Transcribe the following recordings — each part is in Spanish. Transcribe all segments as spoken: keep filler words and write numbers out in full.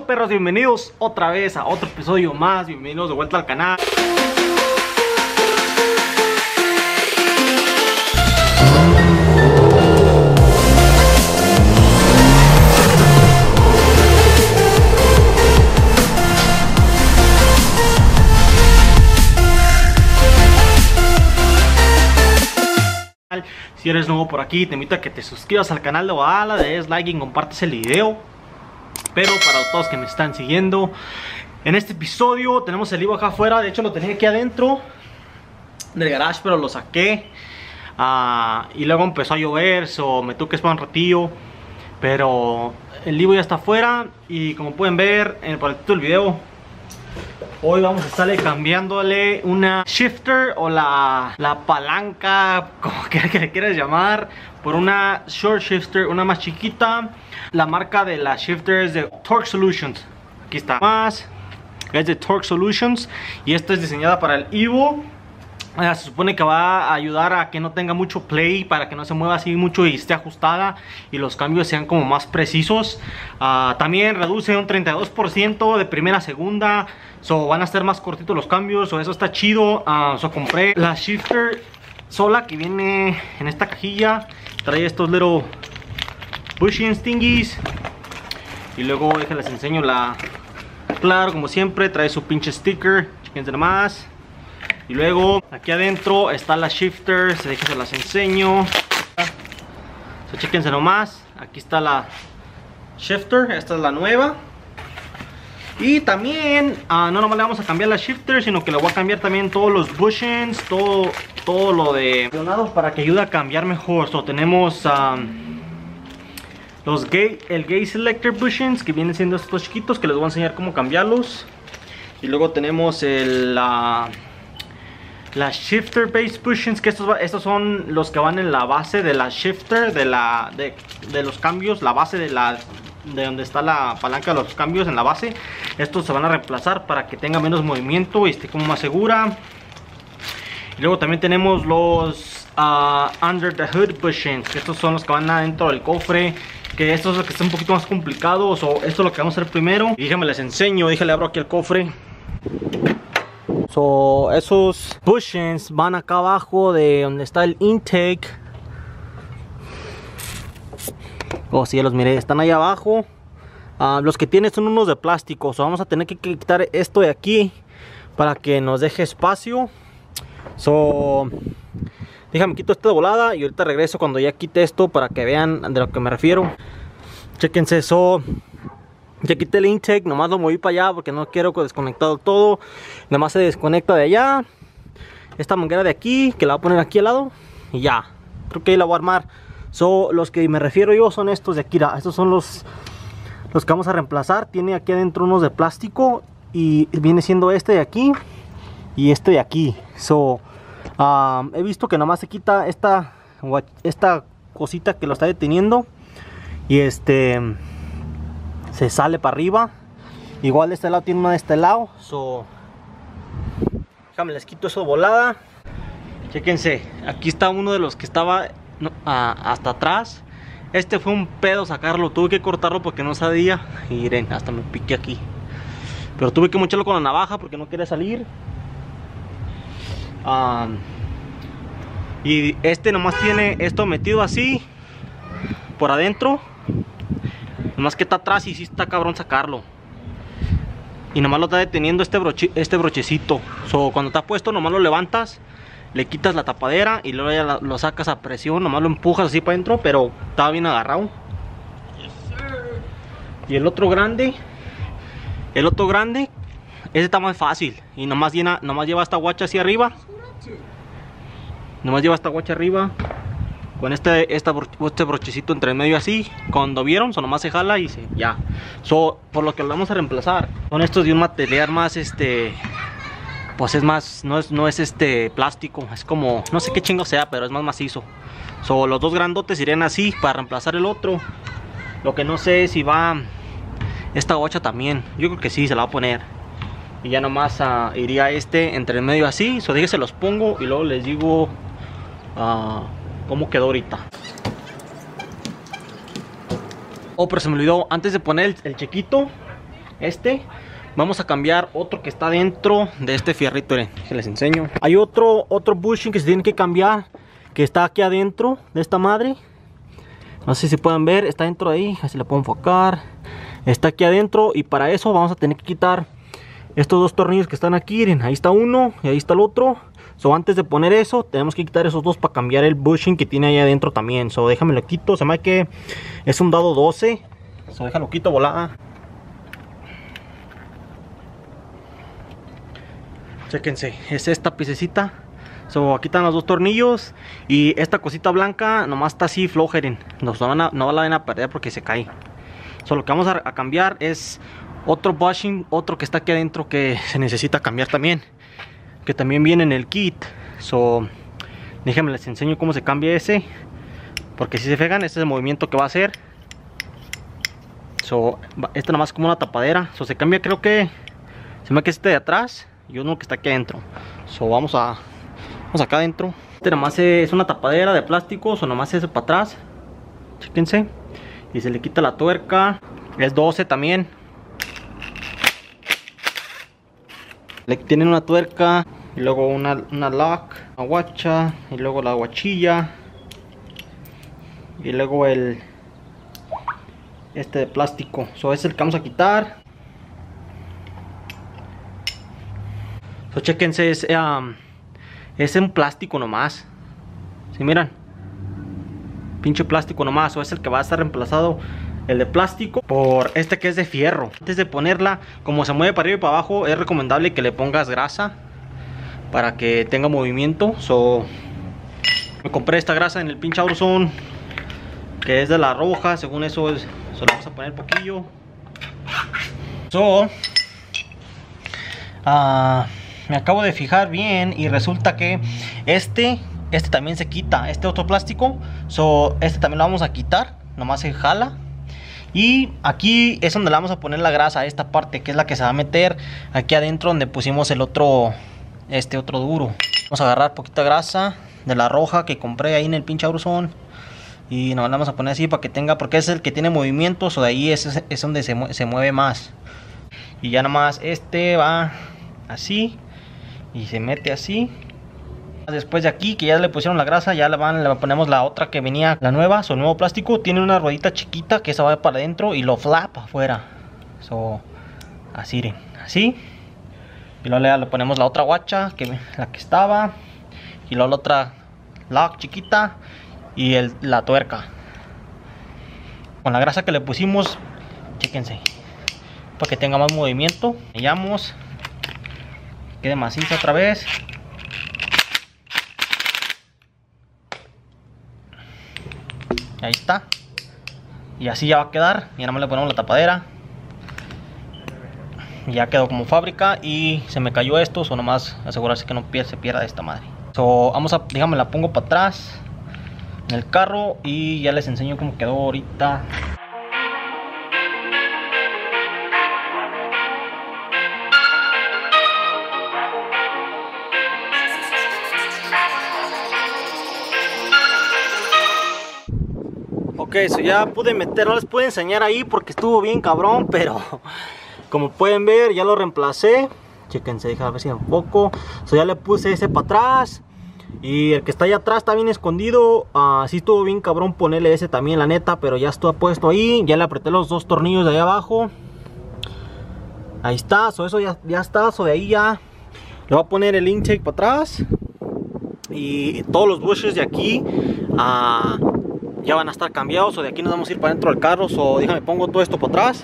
perros? Bienvenidos otra vez a otro episodio más. Bienvenidos de vuelta al canal. Si eres nuevo por aquí, te invito a que te suscribas al canal de Guadala, le des like y compartes el video. Pero para todos que me están siguiendo, en este episodio tenemos el Evo acá afuera. De hecho lo tenía aquí adentro del garage, pero lo saqué uh, y luego empezó a llover, so me tuve que esperar un ratillo. Pero el Evo ya está afuera y como pueden ver en el paletito del video, hoy vamos a estarle cambiándole una shifter o la, la palanca, como quiera que le quieras llamar, por una short shifter, una más chiquita. La marca de la shifter es de Torque Solutions. Aquí está más, es de Torque Solutions y esta es diseñada para el Evo. Se supone que va a ayudar a que no tenga mucho play, para que no se mueva así mucho y esté ajustada y los cambios sean como más precisos. Uh, también reduce un treinta y dos por ciento de primera a segunda, so van a ser más cortitos los cambios, so eso está chido. Uh, so compré la shifter sola que viene en esta cajilla, trae estos little bushing thingies y luego déjenles enseño la, claro, como siempre trae su pinche sticker, chéquense nomás. Y luego aquí adentro está la shifter, se déjense las enseño. So, chéquense nomás, aquí está la shifter, esta es la nueva. Y también, uh, no nomás le vamos a cambiar la shifter, sino que le voy a cambiar también todos los bushings, todo, todo lo de para que ayude a cambiar mejor. So, tenemos um, los gate, el gate selector bushings, que vienen siendo estos chiquitos, que les voy a enseñar cómo cambiarlos. Y luego tenemos el... Uh, la shifter base bushings, que estos, estos son los que van en la base de la shifter, de, la, de, de los cambios, la base de la de donde está la palanca de los cambios en la base. Estos se van a reemplazar para que tenga menos movimiento y esté como más segura. Y luego también tenemos los uh, under the hood bushings, que estos son los que van adentro del cofre, que estos es lo que está un poquito más complicados, o esto es lo que vamos a hacer primero. Y déjenme les enseño, déjenle abro aquí el cofre. So, esos bushings van acá abajo de donde está el intake. Oh, sí, ya los miré, están ahí abajo. Uh, los que tienen son unos de plástico. So, vamos a tener que quitar esto de aquí para que nos deje espacio. So, déjame quito esta de volada y ahorita regreso cuando ya quite esto para que vean de lo que me refiero. Chéquense eso. Ya quité el intake, nomás lo moví para allá porque no quiero desconectado todo. Nomás se desconecta de allá. Esta manguera de aquí, que la voy a poner aquí al lado. Y ya, creo que ahí la voy a armar. So, los que me refiero yo son estos de aquí. Estos son los, los que vamos a reemplazar. Tiene aquí adentro unos de plástico. Y viene siendo este de aquí y este de aquí. So, um, he visto que nomás se quita esta, esta cosita que lo está deteniendo. Y este... se sale para arriba. Igual de este lado tiene una de este lado. So, déjame les quito eso de volada. Chéquense, aquí está uno de los que estaba no, uh, hasta atrás. Este fue un pedo sacarlo, tuve que cortarlo porque no sabía. Y miren, hasta me piqué aquí. Pero tuve que mocharlo con la navaja porque no quería salir. um, Y este nomás tiene esto metido así por adentro. Nomás que está atrás y sí está cabrón sacarlo. Y nomás lo está deteniendo este, broche, este brochecito. So, cuando está puesto nomás lo levantas, le quitas la tapadera y luego ya lo sacas a presión. Nomás lo empujas así para adentro, pero estaba bien agarrado. Y el otro grande, el otro grande, ese está más fácil. Y nomás, llena, nomás lleva esta guacha hacia arriba. Nomás lleva esta guacha arriba. Con este, esta, este brochecito entre medio así. Cuando vieron, so nomás se jala y se, ya. So, por lo que lo vamos a reemplazar son estos de un material más este, pues es más, no es, no es este plástico, es como, no sé qué chingo sea, pero es más macizo. So, los dos grandotes irían así para reemplazar el otro. Lo que no sé es si va esta gocha también. Yo creo que sí, se la va a poner. Y ya nomás uh, iría este entre el medio así. So, déjense los pongo y luego les digo uh, cómo quedó ahorita. Oh, pero se me olvidó, antes de poner el, el chiquito, este, vamos a cambiar otro que está dentro de este fierrito. Miren, que les enseño. Hay otro, otro bushing que se tiene que cambiar, que está aquí adentro de esta madre. No sé si pueden ver, está dentro de ahí, así la puedo enfocar. Está aquí adentro y para eso vamos a tener que quitar estos dos tornillos que están aquí. Miren, ahí está uno y ahí está el otro. So, antes de poner eso, tenemos que quitar esos dos para cambiar el bushing que tiene ahí adentro también. So, déjame lo quito, se me hace que es un dado doce. So, déjalo quito, volada. Chéquense, es esta piececita. So, aquí están los dos tornillos. Y esta cosita blanca nomás está así flojeren. No, no, van a, no la van a perder porque se cae. So, lo que vamos a, a cambiar es otro bushing, otro que está aquí adentro que se necesita cambiar también, que también viene en el kit. So, déjenme les enseño cómo se cambia ese, porque si se fijan, este es el movimiento que va a hacer. So, este nomás como una tapadera. So, se cambia, creo que se me que este de atrás y uno que está aquí adentro. So, vamos a vamos acá adentro. Este nomás es una tapadera de plástico, o nomás es para atrás. Chéquense. Y se le quita la tuerca. Es doce también. Le tienen una tuerca. Y luego una, una lock, una guacha. Y luego la guachilla. Y luego el este de plástico. So, es el que vamos a quitar. So, chéquense, es, um, es un plástico nomás. Si miran, pinche plástico nomás. O es el que va a estar reemplazado, el de plástico, por este que es de fierro. Antes de ponerla, como se mueve para arriba y para abajo, es recomendable que le pongas grasa para que tenga movimiento. So, me compré esta grasa en el pinche AutoZone, que es de la roja. Según eso es, se lo vamos a poner poquillo. So, uh, me acabo de fijar bien y resulta que este Este también se quita, este otro plástico. So, este también lo vamos a quitar. Nomás se jala. Y aquí es donde le vamos a poner la grasa, esta parte, que es la que se va a meter aquí adentro donde pusimos el otro, este otro duro. Vamos a agarrar poquita grasa de la roja que compré ahí en el pinche AutoZone. Y nos la vamos a poner así para que tenga, porque es el que tiene movimientos. O de ahí es, es donde se, mue se mueve más. Y ya nomás este va así y se mete así. Después de aquí, que ya le pusieron la grasa, ya le, van, le ponemos la otra que venía, la nueva, su nuevo plástico. Tiene una ruedita chiquita que esa va para adentro y lo flap afuera. So, así, así. Y luego le, le ponemos la otra guacha, que, la que estaba. Y luego la otra lock chiquita y el, la tuerca. Con la grasa que le pusimos, chéquense, para que tenga más movimiento. Sellamos, quede maciza otra vez. Ahí está. Y así ya va a quedar. Y ahora más le ponemos la tapadera. Ya quedó como fábrica. Y se me cayó esto. O nomás asegurarse que no se pierda esta madre. So, vamos a, dígame, la pongo para atrás en el carro. Y ya les enseño cómo quedó ahorita. Ok, so ya pude meter, no les pude enseñar ahí porque estuvo bien cabrón, pero como pueden ver ya lo reemplacé. Chéquense, déjame ver si enfoco. So ya le puse ese para atrás. Y el que está allá atrás está bien escondido. uh, Sí estuvo bien cabrón ponerle ese también, la neta, pero ya estuvo puesto ahí. Ya le apreté los dos tornillos de ahí abajo. Ahí está, so eso ya, ya está. So de ahí ya le voy a poner el intake para atrás. Y todos los bushes de aquí uh, ya van a estar cambiados. O de aquí nos vamos a ir para dentro del carro. So déjame pongo todo esto para atrás.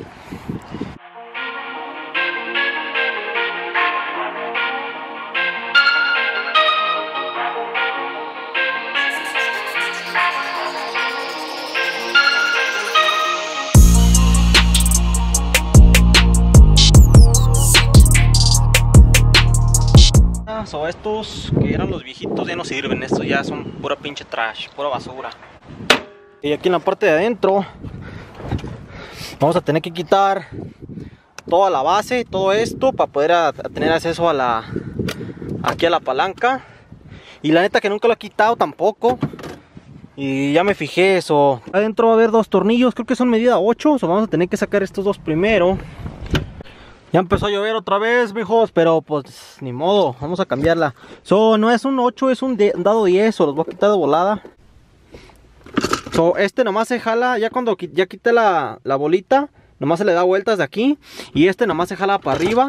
So estos que eran los viejitos ya no sirven. Estos ya son pura pinche trash, pura basura. Y aquí en la parte de adentro vamos a tener que quitar toda la base, todo esto, para poder a, a tener acceso a la aquí a la palanca. Y la neta que nunca lo he quitado tampoco. Y ya me fijé eso. Adentro va a haber dos tornillos, creo que son medida ocho. So vamos a tener que sacar estos dos primero. Ya empezó a llover otra vez, mijos, pero pues ni modo, vamos a cambiarla. So, no es un ocho, es un, un dado diez, o los voy a quitar de volada. So, este nomás se jala, ya cuando ya quité la, la bolita, nomás se le da vueltas de aquí. Y este nomás se jala para arriba.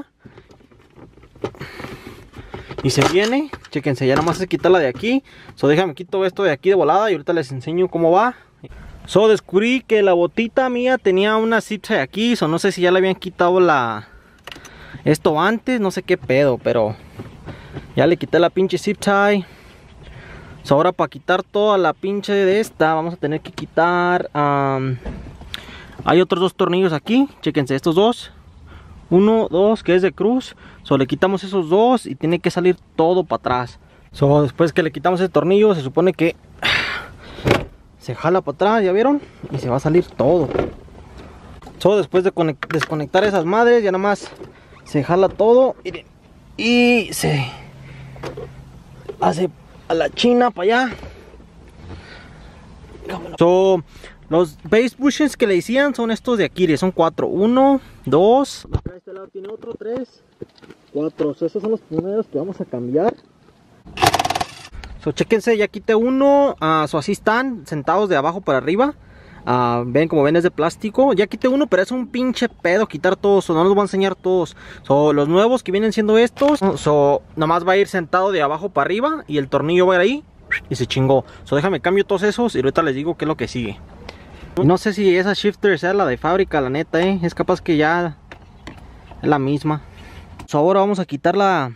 Y se viene, chéquense, ya nomás se quita la de aquí. So, déjame quito esto de aquí de volada y ahorita les enseño cómo va. So, descubrí que la botita mía tenía una zip tie aquí. So, no sé si ya le habían quitado la... esto antes, no sé qué pedo, pero ya le quité la pinche zip tie. So, ahora para quitar toda la pinche de esta, vamos a tener que quitar... Um, hay otros dos tornillos aquí, chéquense, estos dos. Uno, dos, que es de cruz. So, le quitamos esos dos y tiene que salir todo para atrás. So, después que le quitamos ese tornillo, se supone que se jala para atrás, ¿ya vieron? Y se va a salir todo. So, después de desconectar esas madres, ya nada más se jala todo, miren, y se hace a la china para allá. So, los base bushings que le hicieron son estos de aquí, son cuatro. Uno, dos, acá de este lado tiene otro, tres, cuatro. So, estos son los primeros que vamos a cambiar. So, chéquense, ya quité uno. Uh, so, así están sentados de abajo para arriba. Uh, ven, como ven, es de plástico. Ya quité uno, pero es un pinche pedo quitar todos. So, no los voy a enseñar todos. So, los nuevos que vienen siendo estos. So, nomás va a ir sentado de abajo para arriba. Y el tornillo va a ir ahí. Y se chingó. So, déjame cambio todos esos. Y ahorita les digo qué es lo que sigue. Y no sé si esa shifter sea la de fábrica, la neta, eh. Es capaz que ya es la misma. So, ahora vamos a quitar la...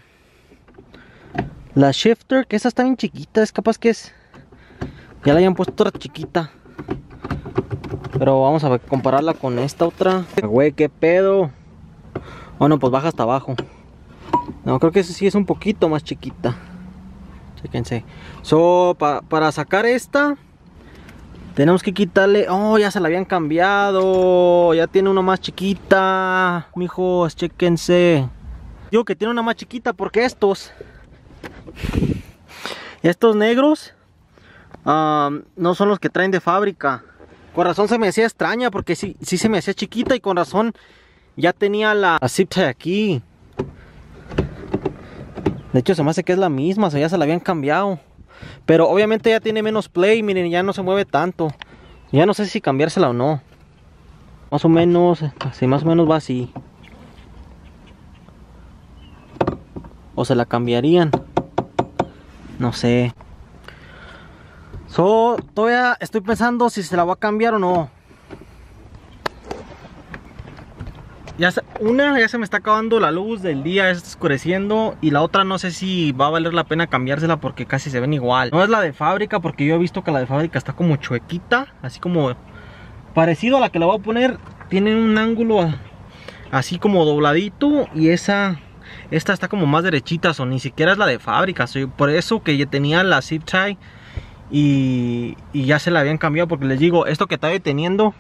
la shifter, que esa está bien chiquita. Es capaz que es... ya la hayan puesto otra chiquita. Pero vamos a compararla con esta otra. Güey, qué pedo. Bueno, pues baja hasta abajo. No, creo que esa sí es un poquito más chiquita. Chéquense. So, pa, para sacar esta, tenemos que quitarle... oh, ya se la habían cambiado. Ya tiene una más chiquita. Mijos, chéquense. Digo que tiene una más chiquita porque estos... estos negros um, no son los que traen de fábrica. Con razón se me hacía extraña porque sí, sí se me hacía chiquita y con razón ya tenía la, la zip tie aquí. De hecho se me hace que es la misma, o sea, ya se la habían cambiado. Pero obviamente ya tiene menos play, miren, ya no se mueve tanto. Ya no sé si cambiársela o no. Más o menos, así más o menos va así. O se la cambiarían. No sé. So, todavía estoy pensando si se la va a cambiar o no. Ya se, una ya se me está acabando la luz del día, está oscureciendo. Y la otra no sé si va a valer la pena cambiársela porque casi se ven igual. No es la de fábrica porque yo he visto que la de fábrica está como chuequita. Así como parecido a la que la voy a poner. Tiene un ángulo así como dobladito. Y esa... esta está como más derechita, o ni siquiera es la de fábrica. So, por eso que ya tenía la zip tie y, y ya se la habían cambiado. Porque les digo, esto que está deteniendo,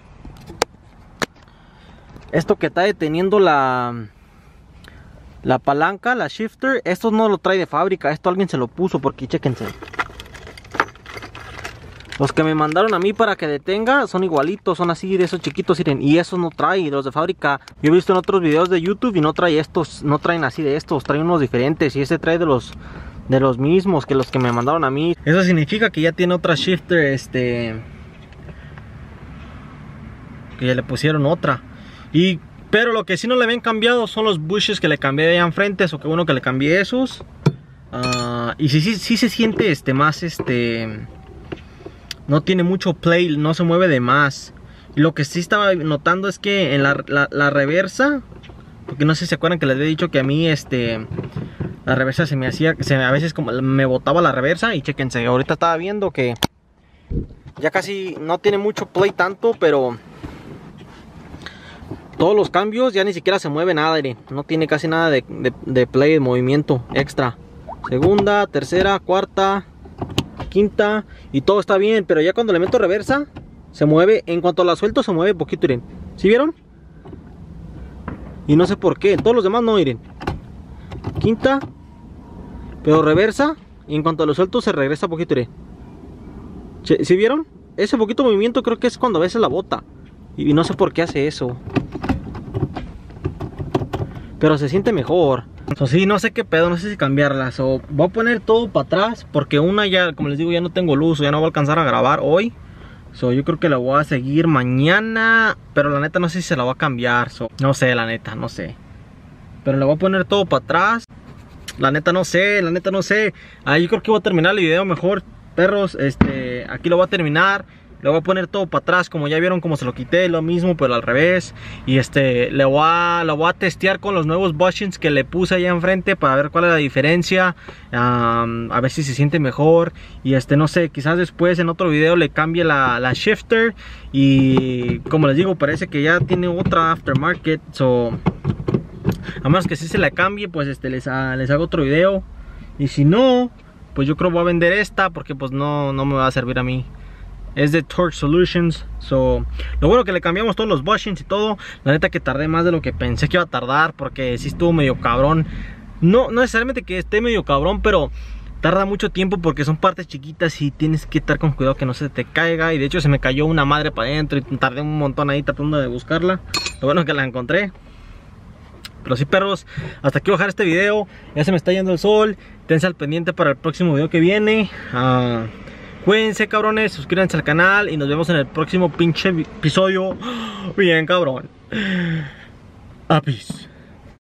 esto que está deteniendo la la palanca, la shifter, esto no lo trae de fábrica. Esto alguien se lo puso porque chéquense. Los que me mandaron a mí para que detenga son igualitos, son así de esos chiquitos, miren, y esos no trae, los de fábrica. Yo he visto en otros videos de YouTube y no trae estos, no traen así de estos, traen unos diferentes y ese trae de los de los mismos que los que me mandaron a mí. Eso significa que ya tiene otra shifter, este, que ya le pusieron otra. Y pero lo que sí no le habían cambiado son los bushes que le cambié de allá enfrente, o que bueno que le cambié esos. Uh, y sí, sí, sí se siente este más este. No tiene mucho play, no se mueve de más. Y lo que sí estaba notando es que en la, la, la reversa, porque no sé si se acuerdan que les había dicho que a mí este la reversa se me hacía, se, a veces como me botaba la reversa. Y chéquense, ahorita estaba viendo que ya casi no tiene mucho play tanto, pero todos los cambios ya ni siquiera se mueve nada, miren. No tiene casi nada de, de, de play, de movimiento extra. Segunda, tercera, cuarta, quinta, y todo está bien, pero ya cuando le meto reversa se mueve. En cuanto la suelto se mueve poquito, miren. ¿Sí vieron? Y no sé por qué, todos los demás no, miren. Quinta, pero reversa, y en cuanto lo suelto se regresa poquito, miren. ¿Sí vieron? Ese poquito movimiento creo que es cuando a veces la bota, y no sé por qué hace eso. pero se siente mejor. So, sí, no sé qué pedo, no sé si cambiarla. So, voy a poner todo para atrás porque una ya, como les digo, ya no tengo luz, o ya no voy a alcanzar a grabar hoy. So, yo creo que la voy a seguir mañana, pero la neta no sé si se la voy a cambiar. So, no sé, la neta, no sé. Pero le voy a poner todo para atrás. La neta no sé, la neta no sé. Ahí yo creo que voy a terminar el video mejor, perros. Este, aquí lo voy a terminar. Le voy a poner todo para atrás, como ya vieron como se lo quité, lo mismo pero al revés. Y este, le voy a, lo voy a testear con los nuevos bushings que le puse allá enfrente para ver cuál es la diferencia. um, A ver si se siente mejor. Y este, no sé, quizás después en otro video le cambie la, la shifter. Y como les digo, parece que ya tiene otra aftermarket. So, a menos que si se la cambie, pues este, les, ha, les hago otro video. Y si no, pues yo creo que voy a vender esta porque pues no, no me va a servir a mí. Es de Torch Solutions. So, lo bueno que le cambiamos todos los bushings y todo. La neta que tardé más de lo que pensé que iba a tardar, porque sí estuvo medio cabrón. No, no necesariamente que esté medio cabrón, pero tarda mucho tiempo porque son partes chiquitas y tienes que estar con cuidado que no se te caiga. Y de hecho se me cayó una madre para adentro y tardé un montón ahí tratando de buscarla. Lo bueno es que la encontré. Pero sí, perros, hasta aquí voy a dejar este video. Ya se me está yendo el sol. Tense al pendiente para el próximo video que viene. uh, Cuídense, cabrones, suscríbanse al canal y nos vemos en el próximo pinche episodio. Bien, cabrón. A peace.